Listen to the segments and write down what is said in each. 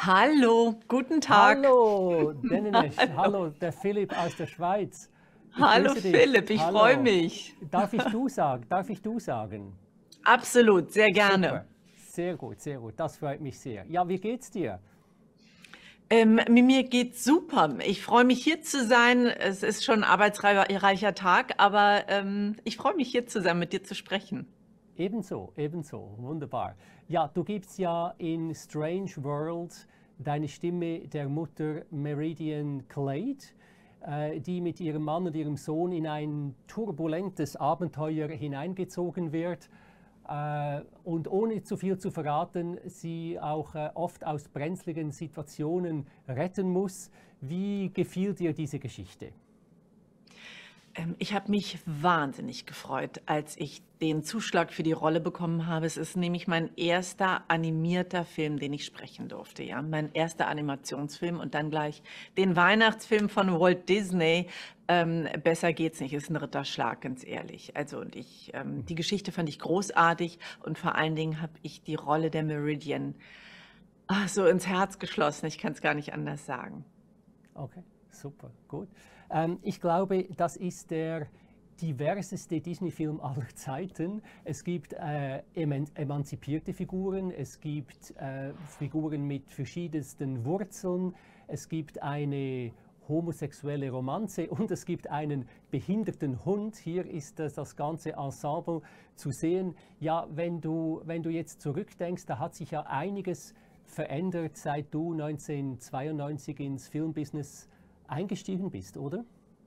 Hallo, guten Tag. Hallo, Denenes. Hallo. Hallo, der Philipp aus der Schweiz. Ich Hallo grüße dich. Philipp, ich freue Hallo. mich. Darf ich du sagen? Darf ich du sagen? Absolut, sehr gerne. Super. Sehr gut, sehr gut. Das freut mich sehr. Ja, wie geht's dir? Mir geht's super. Ich freue mich hier zu sein. Es ist schon ein arbeitsreicher Tag, aber ich freue mich hier zu sein, mit dir zu sprechen. Ebenso, ebenso. Wunderbar. Ja, du gibst ja in Strange Worlds deine Stimme der Mutter Meridian Clade, die mit ihrem Mann und ihrem Sohn in ein turbulentes Abenteuer hineingezogen wird und ohne zu viel zu verraten, sie auch oft aus brenzligen Situationen retten muss. Wie gefiel dir diese Geschichte? Ich habe mich wahnsinnig gefreut, als ich den Zuschlag für die Rolle bekommen habe. Es ist nämlich mein erster animierter Film, den ich sprechen durfte. Ja? Mein erster Animationsfilm und dann gleich den Weihnachtsfilm von Walt Disney. Besser geht's nicht, ist ein Ritterschlag, ganz ehrlich. Also die Geschichte fand ich großartig und vor allen Dingen habe ich die Rolle der Meridian so ins Herz geschlossen. Ich kann es gar nicht anders sagen. Okay, super, gut. Ich glaube, das ist der diverseste Disney-Film aller Zeiten. Es gibt emanzipierte Figuren, es gibt Figuren mit verschiedensten Wurzeln, es gibt eine homosexuelle Romanze und es gibt einen behinderten Hund. Hier ist das ganze Ensemble zu sehen. Ja, wenn du jetzt zurückdenkst, da hat sich ja einiges verändert, seit du 1992 ins Filmbusiness eingestiegen bist, oder?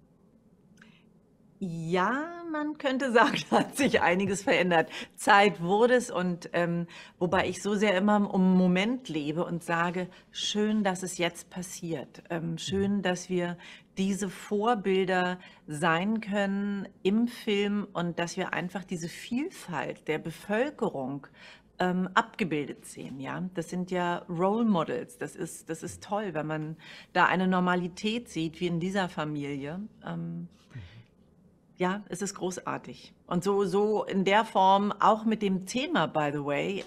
Ja, man könnte sagen, da hat sich einiges verändert. Zeit wurde es und wobei ich so sehr immer im Moment lebe und sage, schön, dass es jetzt passiert. Schön, dass wir diese Vorbilder sein können im Film und dass wir einfach diese Vielfalt der Bevölkerung abgebildet sehen. Ja, das sind ja Role Models. Das ist toll, wenn man da eine Normalität sieht, wie in dieser Familie. Ja, es ist großartig. Und so in der Form, auch mit dem Thema, by the way,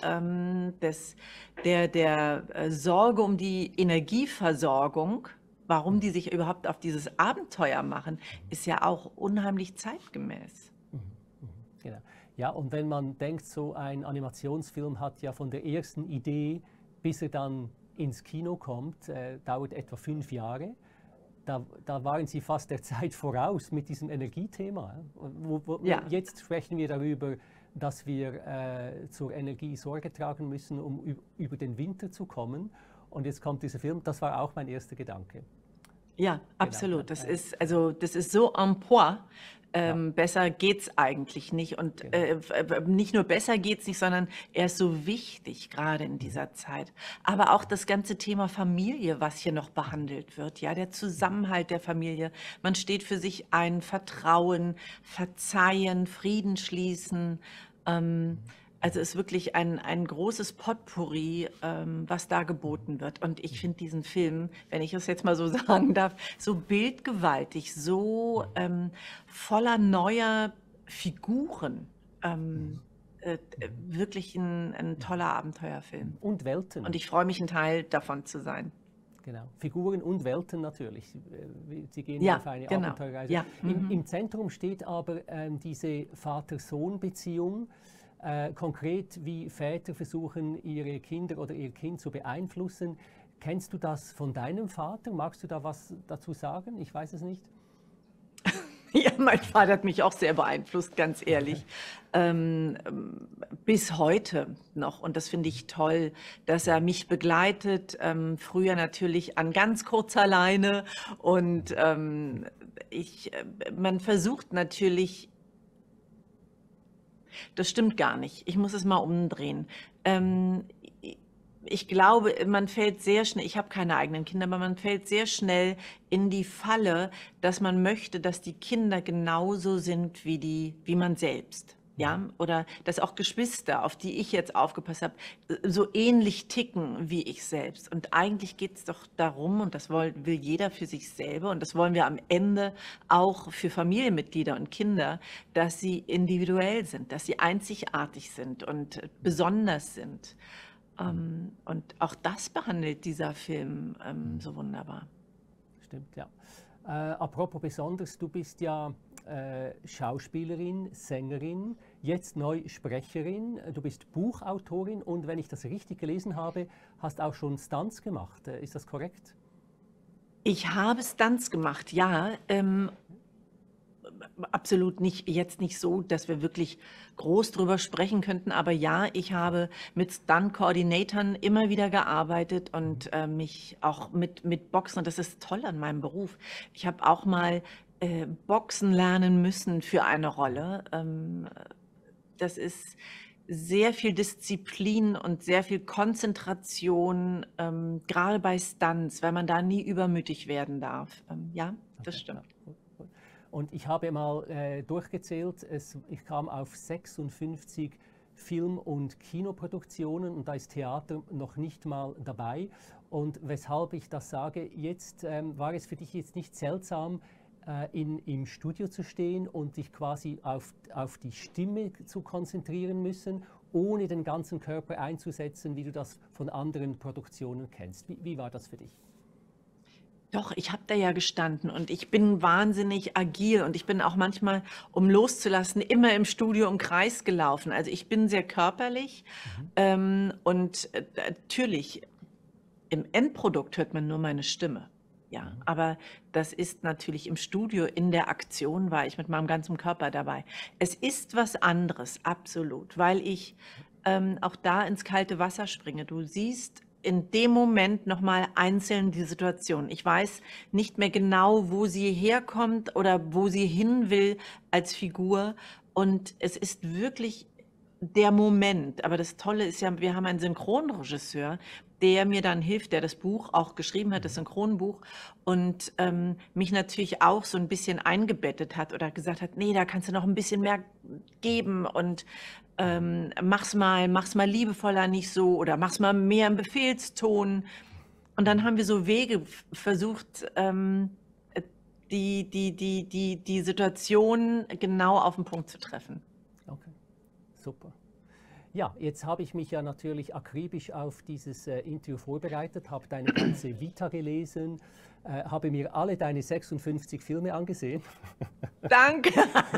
der Sorge um die Energieversorgung, warum die sich überhaupt auf dieses Abenteuer machen, ist ja auch unheimlich zeitgemäß. Genau. Ja, und wenn man denkt, so ein Animationsfilm hat ja von der ersten Idee, bis er dann ins Kino kommt, dauert etwa 5 Jahre. Da waren Sie fast der Zeit voraus mit diesem Energiethema. Ja. Jetzt sprechen wir darüber, dass wir zur Energie Sorge tragen müssen, um über den Winter zu kommen. Und jetzt kommt dieser Film, das war auch mein erster Gedanke. Ja, Genau. absolut. Das ist so en point. Ja, Besser geht's eigentlich nicht. Und genau. nicht nur besser geht's nicht, sondern er ist so wichtig, gerade in dieser Zeit. Aber auch das ganze Thema Familie, was hier noch behandelt wird, ja, der Zusammenhalt der Familie. Man steht für sich ein, Vertrauen, Verzeihen, Frieden schließen. Also ist wirklich ein großes Potpourri, was da geboten wird. Und ich finde diesen Film, wenn ich es jetzt mal so sagen darf, so bildgewaltig, so voller neuer Figuren. Wirklich ein toller Abenteuerfilm. Und Und Welten. ich freue mich, ein Teil davon zu sein. Genau. Figuren und Welten natürlich. Sie gehen ja auf Ja, eine genau. Abenteuerreise. Ja. Im Zentrum steht aber diese Vater-Sohn-Beziehung. Konkret, wie Väter versuchen, ihre Kinder oder ihr Kind zu beeinflussen. Kennst du das von deinem Vater? Magst du da was dazu sagen? Ich weiß es nicht. Ja, mein Vater hat mich auch sehr beeinflusst, ganz ehrlich. Bis heute noch. Und das finde ich toll, dass er mich begleitet. Früher natürlich an ganz kurzer Leine. Und man versucht natürlich, das stimmt gar nicht. Ich muss es mal umdrehen. Ähm, Ich glaube, man fällt sehr schnell, ich habe keine eigenen Kinder, aber man fällt sehr schnell in die Falle, dass man möchte, dass die Kinder genauso sind wie man selbst. Ja, oder dass auch Geschwister, auf die ich jetzt aufgepasst habe, so ähnlich ticken wie ich selbst. Und eigentlich geht es doch darum, und das will jeder für sich selber, und das wollen wir am Ende auch für Familienmitglieder und Kinder, dass sie individuell sind, dass sie einzigartig sind und besonders sind. Und auch das behandelt dieser Film so wunderbar. Stimmt, ja. Apropos besonders, du bist ja Schauspielerin, Sängerin, jetzt neu Sprecherin, du bist Buchautorin und wenn ich das richtig gelesen habe, hast auch schon Stunts gemacht. Ist das korrekt? Ich habe Stunts gemacht, ja. Absolut nicht, jetzt nicht so, dass wir wirklich groß drüber sprechen könnten, aber ja, ich habe mit Stunt-Koordinatoren immer wieder gearbeitet und mich auch mit Boxen, und das ist toll an meinem Beruf. Ich habe auch mal Boxen lernen müssen für eine Rolle. Das ist sehr viel Disziplin und sehr viel Konzentration, gerade bei Stunts, weil man da nie übermütig werden darf. Ja, das Okay, ja, stimmt. gut, gut. Und ich habe mal durchgezählt, ich kam auf 56 Film- und Kinoproduktionen und da ist Theater noch nicht mal dabei. Und weshalb ich das sage, jetzt war es für dich jetzt nicht seltsam, im Studio zu stehen und dich quasi auf die Stimme zu konzentrieren müssen, ohne den ganzen Körper einzusetzen, wie du das von anderen Produktionen kennst. Wie war das für dich? Doch, ich habe da ja gestanden und ich bin wahnsinnig agil und ich bin auch manchmal, um loszulassen, immer im Studio im Kreis gelaufen. Also ich bin sehr körperlich Mhm. und natürlich im Endprodukt hört man nur meine Stimme. Ja, Mhm. aber das ist natürlich im Studio, in der Aktion war ich mit meinem ganzen Körper dabei. Es ist was anderes, absolut, weil ich auch da ins kalte Wasser springe. Du siehst in dem Moment nochmal einzeln die Situation. Ich weiß nicht mehr genau, wo sie herkommt oder wo sie hin will als Figur. Und es ist wirklich der Moment. Aber das Tolle ist ja, wir haben einen Synchronregisseur, der mir dann hilft, der das Buch auch geschrieben hat, das Mhm. Synchronbuch, und mich natürlich auch so ein bisschen eingebettet hat oder gesagt hat, nee, da kannst du noch ein bisschen mehr geben und mach's mal liebevoller, nicht so, oder mach's mal mehr im Befehlston. Und dann Mhm. haben wir so Wege versucht, äh, die Situation genau auf den Punkt zu treffen. Okay, super. Ja, jetzt habe ich mich ja natürlich akribisch auf dieses Interview vorbereitet, habe deine ganze Vita gelesen, habe mir alle deine 56 Filme angesehen. Danke.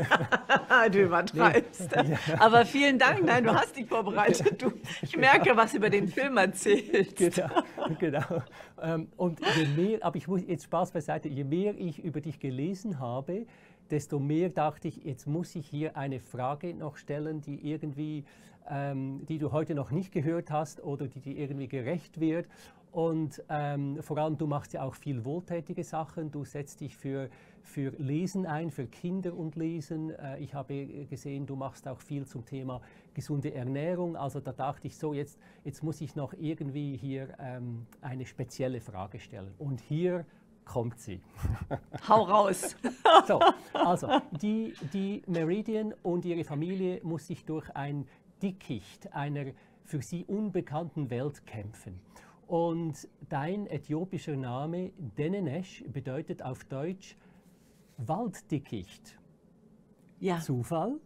Du Nee, übertreibst. ja, Aber vielen Dank. Nein, du hast dich vorbereitet. Ich merke, was über den Film erzählst. genau, genau. Und je mehr, aber ich muss jetzt Spaß beiseite, je mehr ich über dich gelesen habe, desto mehr dachte ich, jetzt muss ich hier eine Frage noch stellen, die irgendwie, die du heute noch nicht gehört hast oder die dir irgendwie gerecht wird. Und vor allem, du machst ja auch viel wohltätige Sachen. Du setzt dich für Lesen ein, für Kinder und Lesen. Ich habe gesehen, du machst auch viel zum Thema gesunde Ernährung. Also da dachte ich so, jetzt muss ich noch irgendwie hier eine spezielle Frage stellen. Und hier kommt sie. Hau raus. So, also die Meridian und ihre Familie muss sich durch ein Dickicht einer für sie unbekannten Welt kämpfen. Und dein äthiopischer Name Denenesh bedeutet auf Deutsch Walddickicht. Ja, Zufall?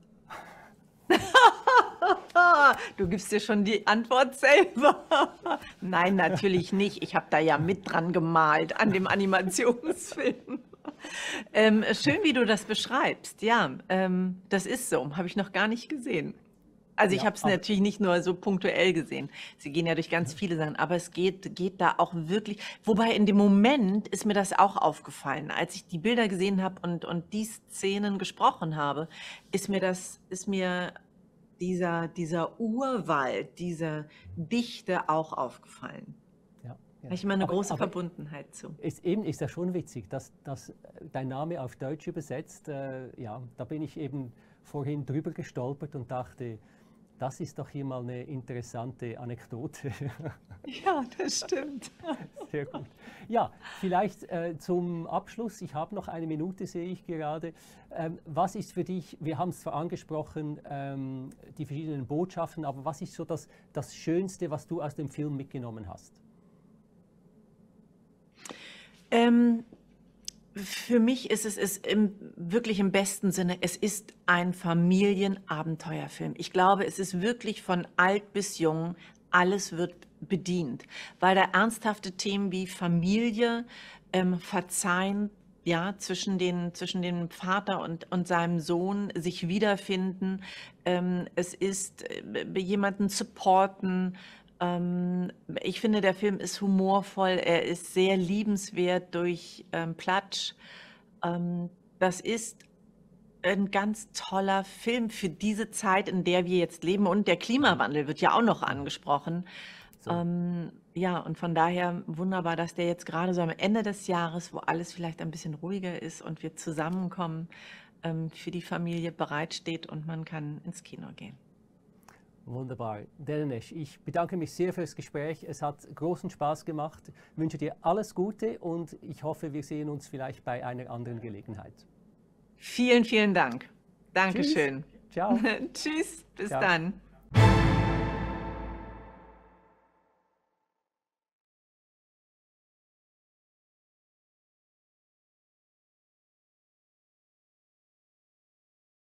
du gibst dir schon die Antwort selber. Nein, natürlich nicht. Ich habe da ja mit dran gemalt an dem Animationsfilm. Schön, wie du das beschreibst. Ja, das ist so. Habe ich noch gar nicht gesehen. Also ich Ja, habe es aber natürlich nicht nur so punktuell gesehen. Sie gehen ja durch ganz viele Sachen, aber es geht da auch wirklich. Wobei in dem Moment ist mir das auch aufgefallen, als ich die Bilder gesehen habe und die Szenen gesprochen habe, ist mir dieser Urwald, diese Dichte auch aufgefallen. ja, Da habe genau. ich immer eine große Aber Verbundenheit zu. eben ist ja schon witzig, dass dein Name auf Deutsch übersetzt, ja, da bin ich eben vorhin drüber gestolpert und dachte, das ist doch hier mal eine interessante Anekdote. Ja, das stimmt. Sehr gut. Ja, vielleicht zum Abschluss, ich habe noch eine Minute, sehe ich gerade. Was ist für dich, wir haben es zwar angesprochen, die verschiedenen Botschaften, aber was ist so das Schönste, was du aus dem Film mitgenommen hast? Ähm, Für mich ist es wirklich im besten Sinne, es ist ein Familienabenteuerfilm. Ich glaube, es ist wirklich von alt bis jung alles wird bedient, weil da ernsthafte Themen wie Familie, Verzeihen, ja, zwischen dem Vater und seinem Sohn sich wiederfinden. Es ist jemanden supporten. Ich finde, der Film ist humorvoll, er ist sehr liebenswert durch Platsch. Das ist ein ganz toller Film für diese Zeit, in der wir jetzt leben. Und der Klimawandel wird ja auch noch angesprochen. So. Ja, und von daher wunderbar, dass der jetzt gerade so am Ende des Jahres, wo alles vielleicht ein bisschen ruhiger ist und wir zusammenkommen, für die Familie bereitsteht und man kann ins Kino gehen. Wunderbar. Denesh, ich bedanke mich sehr für das Gespräch. Es hat großen Spaß gemacht. Ich wünsche dir alles Gute und ich hoffe, wir sehen uns vielleicht bei einer anderen Gelegenheit. Vielen, vielen Dank. Dankeschön. Ciao. Tschüss, bis Ciao. dann.